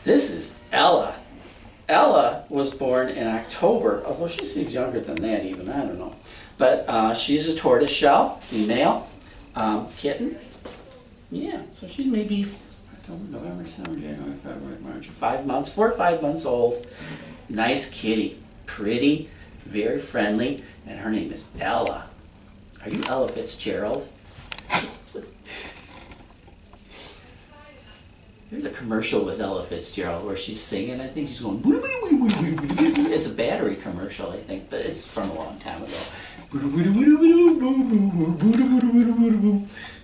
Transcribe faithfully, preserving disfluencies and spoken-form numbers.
This is Ella. Ella was born in October, although she seems younger than that even, I don't know. But uh, she's a tortoiseshell, female, um, kitten. Yeah, so she may be October, November, December, January, February, March, five months, four or five months old. Nice kitty, pretty, very friendly, and her name is Ella. Are you Ella Fitzgerald? There's a commercial with Ella Fitzgerald where she's singing. I think she's going. It's a battery commercial, I think, but it's from a long time ago.